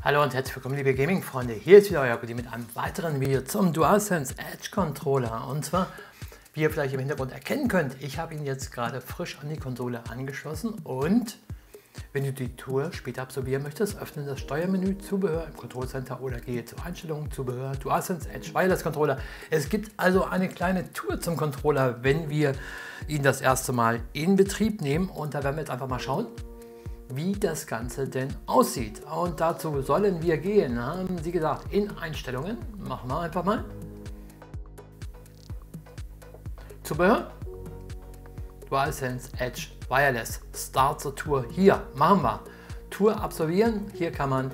Hallo und herzlich willkommen, liebe Gaming-Freunde. Hier ist wieder euer Cody mit einem weiteren Video zum DualSense Edge Controller. Und zwar, wie ihr vielleicht im Hintergrund erkennen könnt, ich habe ihn jetzt gerade frisch an die Konsole angeschlossen. Und wenn du die Tour später absolvieren möchtest, öffne das Steuermenü Zubehör im Control Center oder gehe zu Einstellungen, Zubehör, DualSense Edge Wireless Controller. Es gibt also eine kleine Tour zum Controller, wenn wir ihn das erste Mal in Betrieb nehmen. Und da werden wir jetzt einfach mal schauen, wie das Ganze denn aussieht. Und dazu sollen wir gehen, haben sie gesagt, in Einstellungen. Machen wir einfach mal. Zubehör. DualSense Edge Wireless. Start the Tour. Hier machen wir. Tour absolvieren. Hier kann man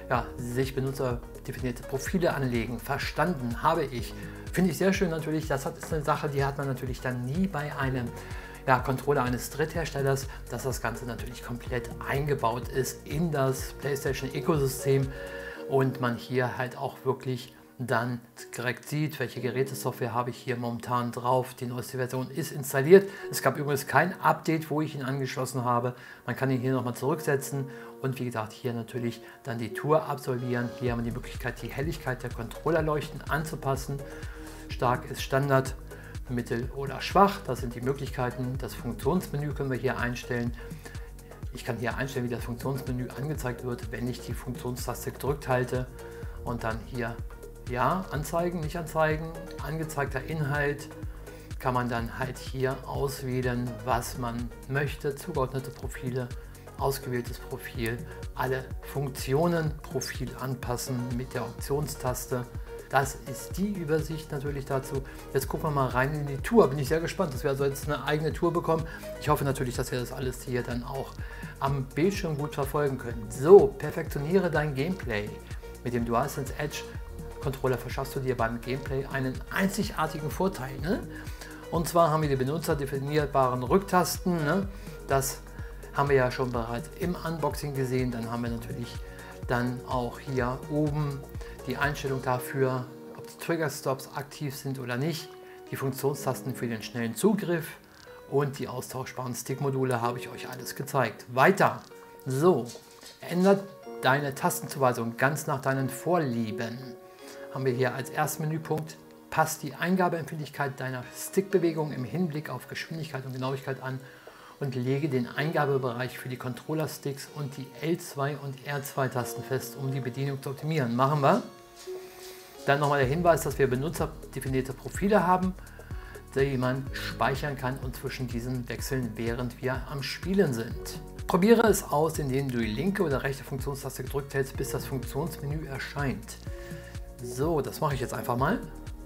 sich benutzerdefinierte Profile anlegen. Verstanden habe ich. Finde ich sehr schön natürlich. Das ist eine Sache, die hat man natürlich dann nie bei einem Controller eines Drittherstellers, dass das Ganze natürlich komplett eingebaut ist in das PlayStation-Ökosystem und man hier halt auch wirklich dann direkt sieht, welche Gerätesoftware habe ich hier momentan drauf. Die neueste Version ist installiert. Es gab übrigens kein Update, wo ich ihn angeschlossen habe. Man kann ihn hier nochmal zurücksetzen und wie gesagt hier natürlich dann die Tour absolvieren. Hier haben wir die Möglichkeit, die Helligkeit der Controllerleuchten anzupassen. Stark ist Standard, mittel oder schwach, das sind die Möglichkeiten. Das Funktionsmenü können wir hier einstellen. Ich kann hier einstellen, wie das Funktionsmenü angezeigt wird, wenn ich die Funktionstaste gedrückt halte und dann hier anzeigen, nicht anzeigen, angezeigter Inhalt kann man dann halt hier auswählen, was man möchte, zugeordnete Profile, ausgewähltes Profil, alle Funktionen, Profil anpassen mit der Optionstaste. Das ist die Übersicht natürlich dazu. Jetzt gucken wir mal rein in die Tour. Bin ich sehr gespannt, dass wir also jetzt eine eigene Tour bekommen. Ich hoffe natürlich, dass wir das alles hier dann auch am Bildschirm gut verfolgen können. So, perfektioniere dein Gameplay. Mit dem DualSense Edge Controller verschaffst du dir beim Gameplay einen einzigartigen Vorteil. Ne? Und zwar haben wir die benutzerdefinierbaren Rücktasten. Ne? Das haben wir ja schon bereits im Unboxing gesehen. Dann haben wir natürlich dann auch hier oben die Einstellung dafür, ob die Trigger-Stops aktiv sind oder nicht, die Funktionstasten für den schnellen Zugriff und die austauschbaren Stick-Module habe ich euch alles gezeigt. Weiter! So, ändert deine Tastenzuweisung ganz nach deinen Vorlieben. Haben wir hier als ersten Menüpunkt, passt die Eingabeempfindlichkeit deiner Stickbewegung im Hinblick auf Geschwindigkeit und Genauigkeit an und lege den Eingabebereich für die Controller-Sticks und die L2 und R2-Tasten fest, um die Bedienung zu optimieren. Machen wir. Dann nochmal der Hinweis, dass wir benutzerdefinierte Profile haben, die man speichern kann und zwischen diesen wechseln, während wir am Spielen sind. Probiere es aus, indem du die linke oder rechte Funktionstaste gedrückt hältst, bis das Funktionsmenü erscheint. So, das mache ich jetzt einfach mal.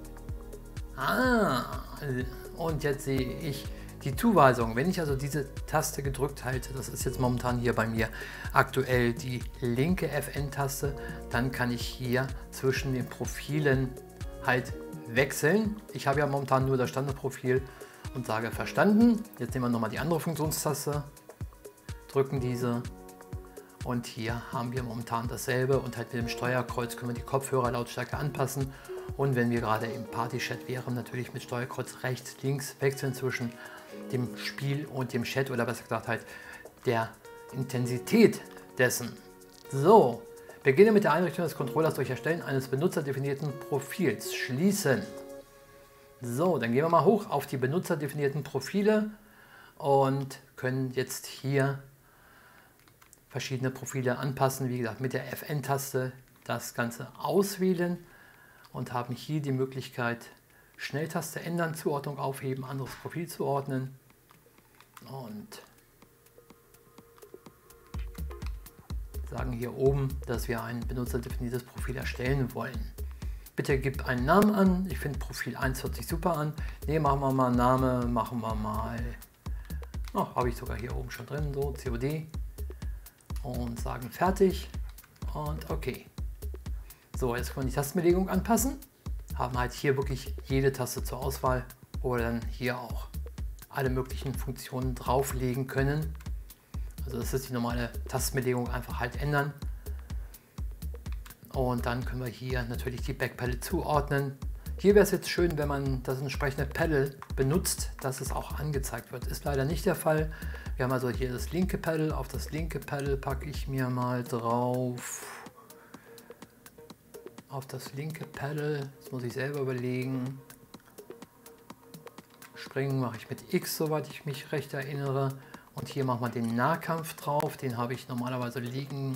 Und jetzt sehe ich die Zuweisung. Wenn ich also diese Taste gedrückt halte, das ist jetzt momentan hier bei mir aktuell die linke FN-Taste, dann kann ich hier zwischen den Profilen halt wechseln. Ich habe ja momentan nur das Standardprofil und sage verstanden. Jetzt nehmen wir nochmal die andere Funktionstaste, drücken diese und hier haben wir momentan dasselbe und halt mit dem Steuerkreuz können wir die Kopfhörerlautstärke anpassen. Und wenn wir gerade im Party-Chat wären, natürlich mit Steuerkreuz rechts, links wechseln zwischen dem Spiel und dem Chat oder besser gesagt halt der Intensität dessen. So, beginne mit der Einrichtung des Controllers durch Erstellen eines benutzerdefinierten Profils. Schließen. So, dann gehen wir mal hoch auf die benutzerdefinierten Profile und können jetzt hier verschiedene Profile anpassen. Wie gesagt, mit der FN-Taste das Ganze auswählen und haben hier die Möglichkeit, Schnelltaste ändern, Zuordnung aufheben, anderes Profil zuordnen und sagen hier oben, dass wir ein benutzerdefiniertes Profil erstellen wollen. Bitte gib einen Namen an. Ich finde Profil 1 hört sich super an. Ne, machen wir mal Name, machen wir mal, habe ich sogar hier oben schon drin, so COD und sagen fertig und okay. So, jetzt können wir die Tastenbelegung anpassen. Haben halt hier wirklich jede Taste zur Auswahl oder dann hier auch alle möglichen Funktionen drauflegen können. Also das ist die normale Tastenbelegung, einfach halt ändern. Und dann können wir hier natürlich die Backpedal zuordnen. Hier wäre es jetzt schön, wenn man das entsprechende Pedal benutzt, dass es auch angezeigt wird. Ist leider nicht der Fall. Wir haben also hier das linke Pedal. Auf das linke Pedal packe ich mir mal drauf auf das linke Pedal. Das muss ich selber überlegen. Springen mache ich mit X, soweit ich mich recht erinnere. Und hier machen wir den Nahkampf drauf. Den habe ich normalerweise liegen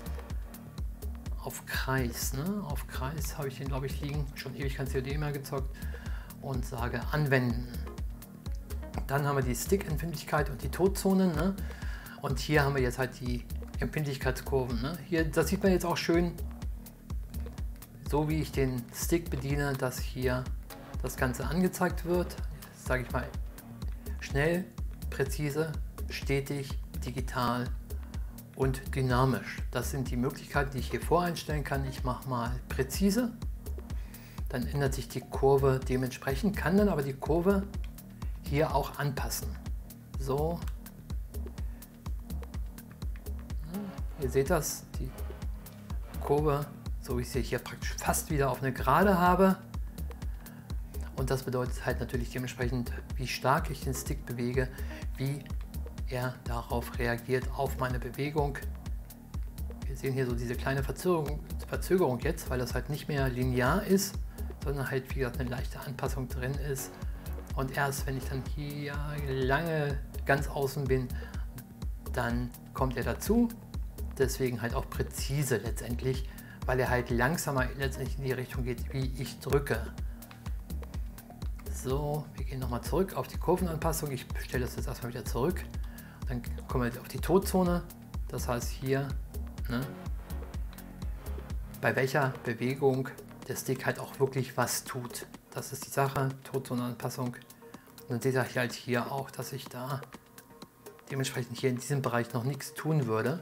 auf Kreis. Ne? Auf Kreis habe ich den, glaube ich, liegen. Schon ewig kein COD mehr gezockt. Und sage anwenden. Dann haben wir die Stick-Empfindlichkeit und die Todzone. Ne? Und hier haben wir jetzt halt die Empfindlichkeitskurven. Ne? Hier, das sieht man jetzt auch schön, so wie ich den Stick bediene, dass hier das Ganze angezeigt wird. Sage ich mal, schnell, präzise, stetig, digital und dynamisch. Das sind die Möglichkeiten, die ich hier voreinstellen kann. Ich mache mal präzise, dann ändert sich die Kurve dementsprechend, kann dann aber die Kurve hier auch anpassen. So, ihr seht das, die Kurve, so wie ich sie hier praktisch fast wieder auf eine Gerade habe. Und das bedeutet halt natürlich dementsprechend, wie stark ich den Stick bewege, wie er darauf reagiert, auf meine Bewegung. Wir sehen hier so diese kleine Verzögerung jetzt, weil das halt nicht mehr linear ist, sondern halt wie gesagt eine leichte Anpassung drin ist. Und erst wenn ich dann hier lange ganz außen bin, dann kommt er dazu. Deswegen halt auch präzise letztendlich, weil er halt langsamer letztendlich in die Richtung geht, wie ich drücke. So, wir gehen nochmal zurück auf die Kurvenanpassung. Ich stelle das jetzt erstmal wieder zurück. Dann kommen wir auf die Todzone. Das heißt hier, ne, bei welcher Bewegung der Stick halt auch wirklich was tut. Das ist die Sache, Todzoneanpassung. Und dann seht ihr halt hier auch, dass ich da dementsprechend hier in diesem Bereich noch nichts tun würde.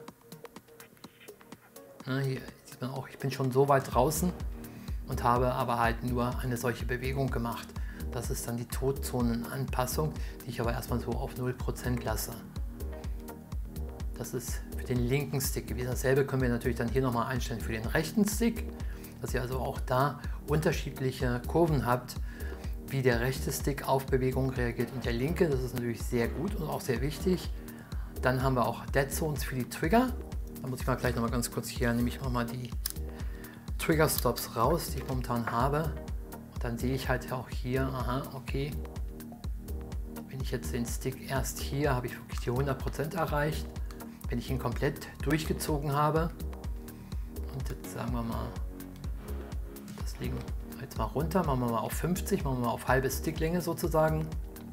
Ne, hier sieht man auch, ich bin schon so weit draußen und habe aber halt nur eine solche Bewegung gemacht. Das ist dann die Todzonenanpassung, die ich aber erstmal so auf 0% lasse. Das ist für den linken Stick gewesen. Dasselbe können wir natürlich dann hier nochmal einstellen für den rechten Stick, dass ihr also auch da unterschiedliche Kurven habt, wie der rechte Stick auf Bewegung reagiert und der linke. Das ist natürlich sehr gut und auch sehr wichtig. Dann haben wir auch Dead Zones für die Trigger. Da muss ich mal gleich nochmal ganz kurz hier, nehme ich mal die Trigger Stops raus, die ich momentan habe. Dann sehe ich halt auch hier, aha, okay, wenn ich jetzt den Stick erst hier, habe ich wirklich die 100% erreicht. Wenn ich ihn komplett durchgezogen habe und jetzt sagen wir mal, das legen wir jetzt mal runter, machen wir mal auf 50, machen wir mal auf halbe Sticklänge sozusagen.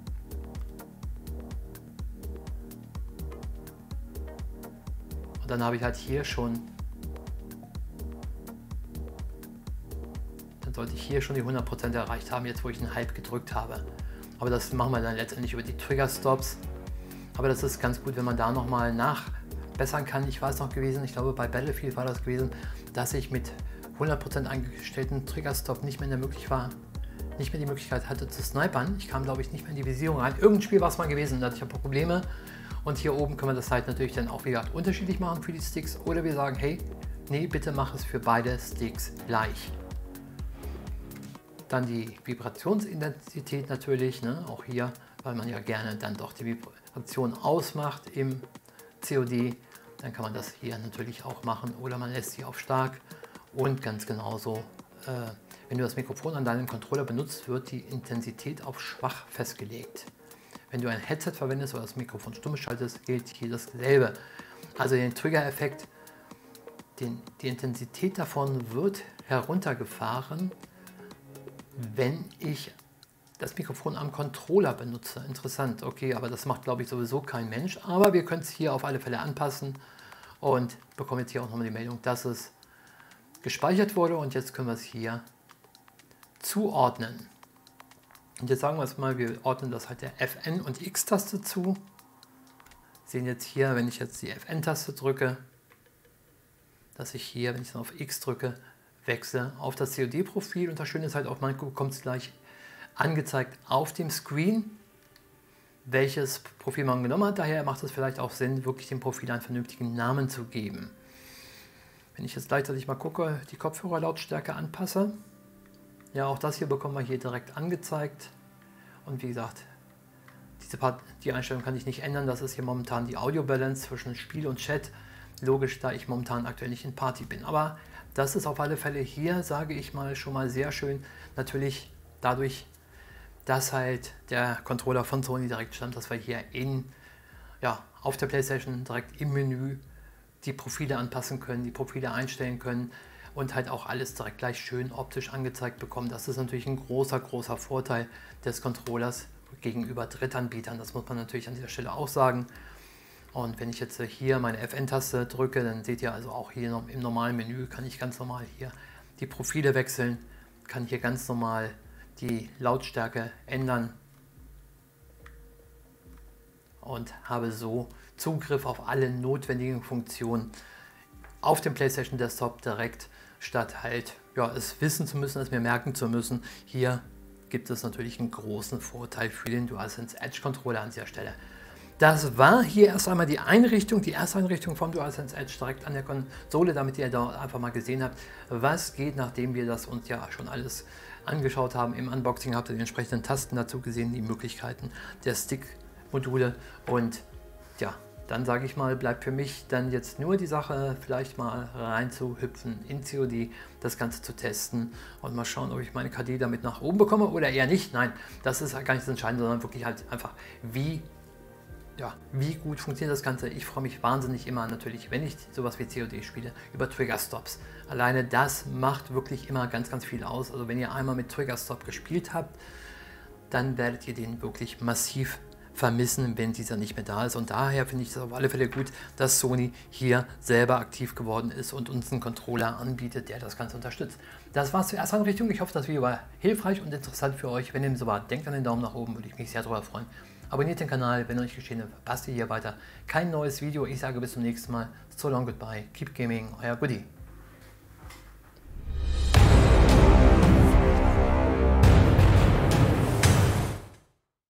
Und dann habe ich halt hier schon, sollte ich hier schon die 100% erreicht haben, jetzt wo ich einen halb gedrückt habe. Aber das machen wir dann letztendlich über die Trigger Stops. Aber das ist ganz gut, wenn man da nochmal nachbessern kann. Ich weiß noch gewesen, ich glaube bei Battlefield war das gewesen, dass ich mit 100% eingestellten Trigger Stop nicht mehr die Möglichkeit hatte zu snipern. Ich kam, glaube ich, nicht mehr in die Visierung rein. Irgendein Spiel war es mal gewesen, da hatte ich aber Probleme. Und hier oben können wir das halt natürlich dann auch, wie gesagt, unterschiedlich machen für die Sticks. Oder wir sagen, hey, nee, bitte mach es für beide Sticks gleich. Dann die Vibrationsintensität natürlich, ne? Auch hier, weil man ja gerne dann doch die Vibration ausmacht im COD. Dann kann man das hier natürlich auch machen oder man lässt sie auf stark. Und ganz genauso, wenn du das Mikrofon an deinem Controller benutzt, wird die Intensität auf schwach festgelegt. Wenn du ein Headset verwendest oder das Mikrofon stumm schaltest, gilt hier dasselbe. Also den Trigger-Effekt, die Intensität davon wird heruntergefahren, wenn ich das Mikrofon am Controller benutze. Interessant, okay, aber das macht, glaube ich, sowieso kein Mensch. Aber wir können es hier auf alle Fälle anpassen und bekommen jetzt hier auch nochmal die Meldung, dass es gespeichert wurde und jetzt können wir es hier zuordnen. Und jetzt sagen wir es mal, wir ordnen das halt der Fn- und X-Taste zu. Sehen jetzt hier, wenn ich jetzt die Fn-Taste drücke, dass ich hier, wenn ich dann auf X drücke, wechsle auf das COD-Profil und das Schöne ist halt auch, man bekommt es gleich angezeigt auf dem Screen, welches Profil man genommen hat. Daher macht es vielleicht auch Sinn, wirklich dem Profil einen vernünftigen Namen zu geben. Wenn ich jetzt gleichzeitig mal gucke, die Kopfhörerlautstärke anpasse, ja, auch das hier bekommen wir hier direkt angezeigt. Und wie gesagt, die Einstellung kann ich nicht ändern. Das ist hier momentan die Audio Balance zwischen Spiel und Chat. Logisch, da ich momentan aktuell nicht in Party bin. Aber das ist auf alle Fälle hier, sage ich mal, schon mal sehr schön. Natürlich dadurch, dass halt der Controller von Sony direkt stammt, dass wir hier auf der PlayStation direkt im Menü die Profile anpassen können, die Profile einstellen können und halt auch alles direkt gleich schön optisch angezeigt bekommen. Das ist natürlich ein großer Vorteil des Controllers gegenüber Drittanbietern. Das muss man natürlich an dieser Stelle auch sagen. Und wenn ich jetzt hier meine FN-Taste drücke, dann seht ihr also auch hier im normalen Menü kann ich ganz normal hier die Profile wechseln, kann hier ganz normal die Lautstärke ändern und habe so Zugriff auf alle notwendigen Funktionen auf dem PlayStation Desktop direkt, statt halt es wissen zu müssen, es mir merken zu müssen. Hier gibt es natürlich einen großen Vorteil für den DualSense Edge Controller an dieser Stelle. Das war hier erst einmal die erste Einrichtung vom DualSense Edge direkt an der Konsole, damit ihr da einfach mal gesehen habt, was geht, nachdem wir das uns ja schon alles angeschaut haben. Im Unboxing habt ihr die entsprechenden Tasten dazu gesehen, die Möglichkeiten der Stick-Module und ja, dann sage ich mal, bleibt für mich dann jetzt nur die Sache, vielleicht mal reinzuhüpfen in COD, das Ganze zu testen und mal schauen, ob ich meine KD damit nach oben bekomme oder eher nicht. Nein, das ist gar nicht das Entscheidende, sondern wirklich halt einfach, wie gut funktioniert das Ganze. Ich freue mich wahnsinnig immer natürlich, wenn ich sowas wie COD spiele, über Trigger-Stops. Alleine das macht wirklich immer ganz viel aus. Also wenn ihr einmal mit Trigger-Stop gespielt habt, dann werdet ihr den wirklich massiv vermissen, wenn dieser nicht mehr da ist. Und daher finde ich es auf alle Fälle gut, dass Sony hier selber aktiv geworden ist und uns einen Controller anbietet, der das Ganze unterstützt. Das war es zur ersten Einrichtung. Ich hoffe, das Video war hilfreich und interessant für euch. Wenn dem so war, denkt an den Daumen nach oben, würde ich mich sehr darüber freuen. Abonniert den Kanal, wenn noch nicht geschehen ist, verpasst ihr hier weiter kein neues Video. Ich sage bis zum nächsten Mal. So long, goodbye, keep gaming, euer Goodie.